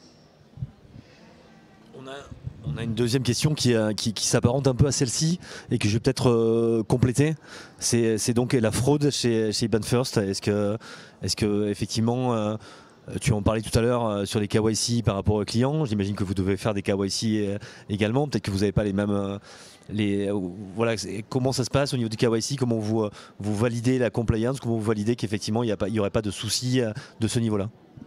On a une deuxième question qui s'apparente un peu à celle-ci et que je vais peut-être compléter. C'est donc la fraude chez IBAN First. Est-ce que effectivement, tu en parlais tout à l'heure sur les KYC par rapport aux clients. J'imagine que vous devez faire des KYC également. Peut-être que vous n'avez pas les mêmes... voilà, comment ça se passe au niveau du KYC? Comment vous validez la compliance? Comment vous validez qu'effectivement il n'y aurait pas de soucis de ce niveau-là?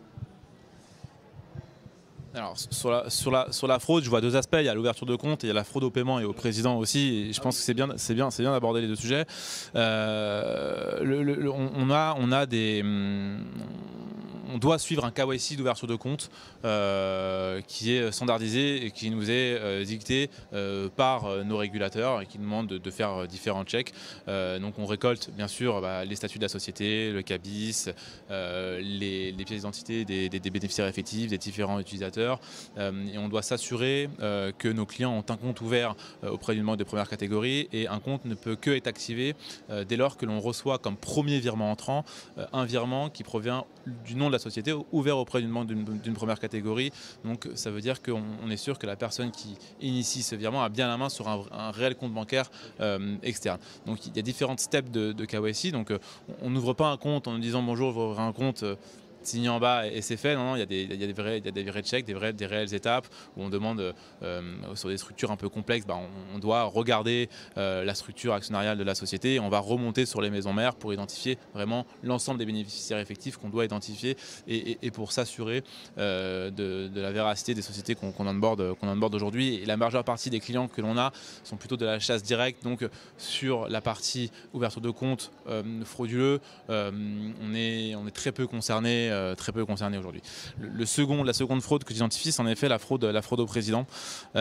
Alors sur la fraude, je vois deux aspects. Il y a l'ouverture de compte et il y a la fraude au paiement et au président aussi. Et je pense que c'est bien d'aborder les deux sujets. On doit suivre un KYC d'ouverture de compte qui est standardisé et qui nous est dicté par nos régulateurs et qui nous demande de faire différents checks. Donc on récolte bien sûr les statuts de la société, le CABIS, les pièces d'identité des bénéficiaires effectifs, des différents utilisateurs. Et on doit s'assurer que nos clients ont un compte ouvert auprès d'une banque de première catégorie, et un compte ne peut que être activé dès lors que l'on reçoit comme premier virement entrant un virement qui provient du nom de la société ouvert auprès d'une banque d'une première catégorie. Donc ça veut dire qu'on est sûr que la personne qui initie ce virement a bien la main sur un réel compte bancaire externe. Donc il y a différentes steps de KYC. Donc on n'ouvre pas un compte en nous disant bonjour, je vais ouvrir un compte, signé en bas et c'est fait. Non, il y a des vrais checks, des réelles étapes où on demande sur des structures un peu complexes, on doit regarder la structure actionnariale de la société et on va remonter sur les maisons mères pour identifier vraiment l'ensemble des bénéficiaires effectifs qu'on doit identifier et pour s'assurer de la véracité des sociétés qu'on onboard aujourd'hui. Et la majeure partie des clients que l'on a sont plutôt de la chasse directe. Donc sur la partie ouverture de compte frauduleux, on est très peu concerné aujourd'hui. La seconde fraude que j'identifie, c'est en effet la fraude au président. On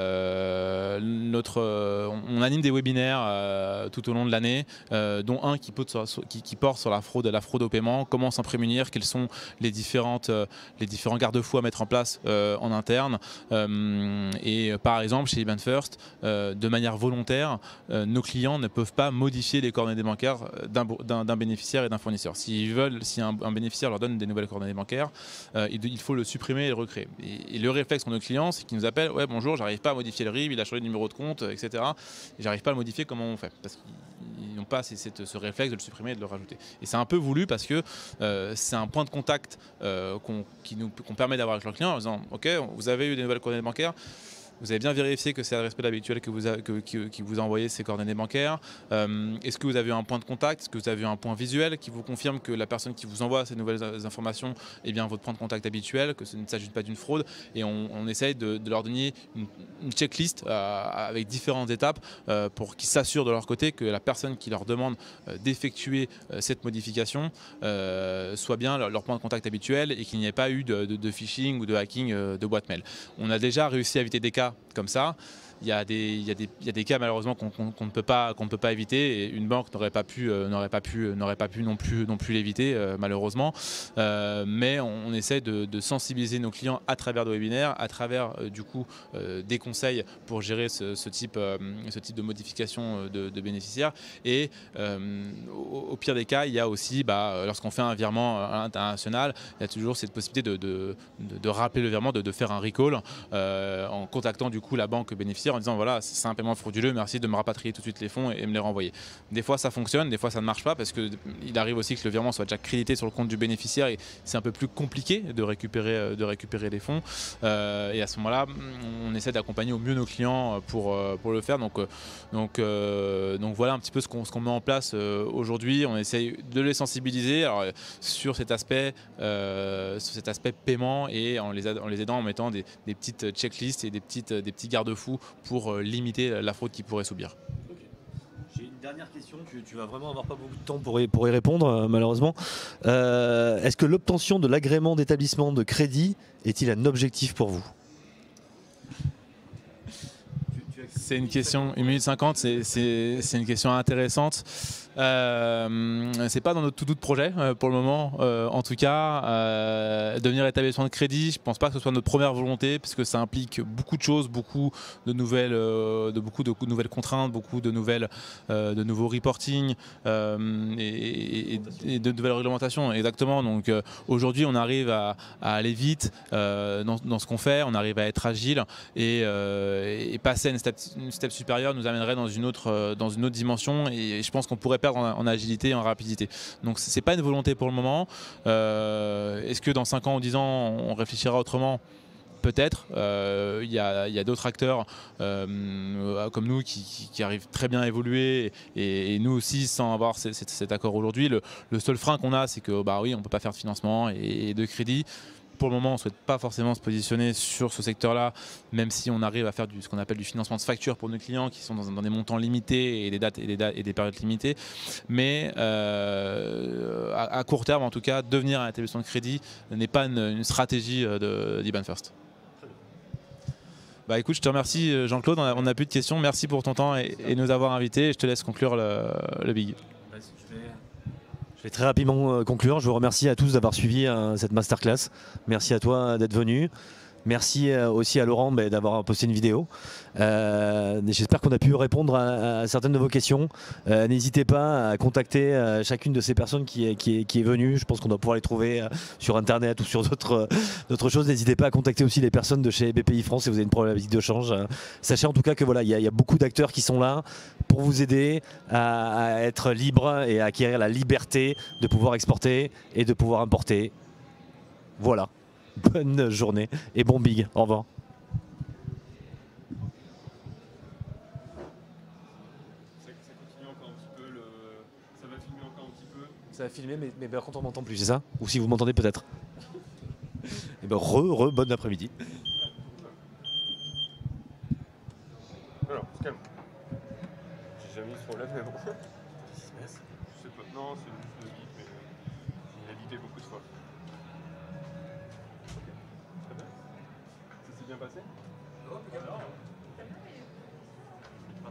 anime des webinaires tout au long de l'année, dont un qui porte sur la fraude au paiement, comment s'en prémunir, quels sont les différents garde-fous à mettre en place en interne. Et par exemple, chez IBAN First, de manière volontaire, nos clients ne peuvent pas modifier les coordonnées bancaires d'un bénéficiaire et d'un fournisseur. Si un bénéficiaire leur donne des nouvelles coordonnées bancaires, il faut le supprimer et le recréer. Et le réflexe de nos clients, c'est qu'ils nous appellent, ouais bonjour, j'arrive pas à modifier le RIB, il a changé de numéro de compte, etc. Et j'arrive pas à le modifier, comment on fait? Parce qu'ils n'ont pas ce réflexe de le supprimer et de le rajouter. Et c'est un peu voulu parce que c'est un point de contact qu'on permet d'avoir avec leurs clients en disant, ok, vous avez eu des nouvelles coordonnées bancaires, vous avez bien vérifié que c'est l'adresse mail habituelle qui vous a envoyé ces coordonnées bancaires. Est-ce que vous avez un point de contact? Est-ce que vous avez un point visuel qui vous confirme que la personne qui vous envoie ces nouvelles informations est bien votre point de contact habituel, que ce ne s'agit pas d'une fraude? Et on essaye de leur donner une checklist avec différentes étapes pour qu'ils s'assurent de leur côté que la personne qui leur demande d'effectuer cette modification soit bien leur point de contact habituel et qu'il n'y ait pas eu de phishing ou de hacking de boîte mail. On a déjà réussi à éviter des cas comme ça. Il y a des cas malheureusement qu'on ne peut pas éviter, et une banque n'aurait pas pu non plus l'éviter malheureusement. Mais on essaie de sensibiliser nos clients à travers de webinaires, à travers des conseils pour gérer ce type de modification de bénéficiaires. Et au pire des cas, il y a aussi lorsqu'on fait un virement à l'international, il y a toujours cette possibilité de rappeler le virement, de faire un recall en contactant la banque bénéficiaire avertir en disant voilà, c'est un paiement frauduleux, merci de me rapatrier tout de suite les fonds et me les renvoyer. Des fois ça fonctionne, des fois ça ne marche pas parce qu'il arrive aussi que le virement soit déjà crédité sur le compte du bénéficiaire et c'est un peu plus compliqué de récupérer les fonds. Et à ce moment-là, on essaie d'accompagner au mieux nos clients pour le faire. Donc voilà un petit peu ce qu'on met en place aujourd'hui. On essaye de les sensibiliser alors, sur cet aspect paiement et en les aidant en mettant des petites checklists et des petits garde-fous pour limiter la fraude qu'ils pourraient subir. J'ai une dernière question, tu vas vraiment avoir pas beaucoup de temps pour y répondre malheureusement. Est-ce que l'obtention de l'agrément d'établissement de crédit est-il un objectif pour vous? C'est une question, 1 minute 50, c'est une question intéressante. C'est pas dans notre to-do de projet pour le moment. En tout cas, devenir établissement de crédit, je pense pas que ce soit notre première volonté, puisque ça implique beaucoup de choses, beaucoup de nouvelles contraintes, beaucoup de nouveaux reporting et de nouvelles réglementations. Exactement. Donc aujourd'hui, on arrive à aller vite dans ce qu'on fait, on arrive à être agile et passer à une step supérieure nous amènerait dans une autre dimension et je pense qu'on pourrait perdre en agilité et en rapidité. Donc c'est pas une volonté pour le moment. Est-ce que dans 5 ans ou 10 ans on réfléchira autrement? Peut-être. Il y a d'autres acteurs comme nous qui arrivent très bien à évoluer et nous aussi sans avoir cet accord aujourd'hui. Le seul frein qu'on a, c'est que oui, on ne peut pas faire de financement et de crédit. Pour le moment, on ne souhaite pas forcément se positionner sur ce secteur-là, même si on arrive à faire ce qu'on appelle du financement de facture pour nos clients qui sont dans des montants limités et des dates et des périodes limitées. Mais à court terme, en tout cas, devenir un établissement de crédit n'est pas une stratégie d'IBAN First. Écoute, je te remercie Jean-Claude, on n'a plus de questions. Merci pour ton temps et nous avoir invités. Je te laisse conclure le Big. Je vais très rapidement conclure. Je vous remercie à tous d'avoir suivi cette masterclass. Merci à toi d'être venu. Merci aussi à Laurent d'avoir posté une vidéo. J'espère qu'on a pu répondre à certaines de vos questions. N'hésitez pas à contacter chacune de ces personnes qui est venue. Je pense qu'on doit pouvoir les trouver sur Internet ou sur d'autres choses. N'hésitez pas à contacter aussi les personnes de chez BPI France si vous avez une problématique de change. Sachez en tout cas que voilà, il y a beaucoup d'acteurs qui sont là pour vous aider à être libre et à acquérir la liberté de pouvoir exporter et de pouvoir importer. Voilà. Bonne journée et bon big. Au revoir. Ça continue encore un petit peu, ça va filmer encore un petit peu. Ça va filmer, mais par contre on m'entend plus, c'est ça? Ou si vous m'entendez peut-être. Et bon après-midi. Alors, on se calme. J'ai jamais eu ce problème, mais bon. Qu'est-ce qui se passe? Je sais pas. Non, c'est juste le geek, mais il a bipé beaucoup de fois. Ok. Très bien. Ça s'est bien passé?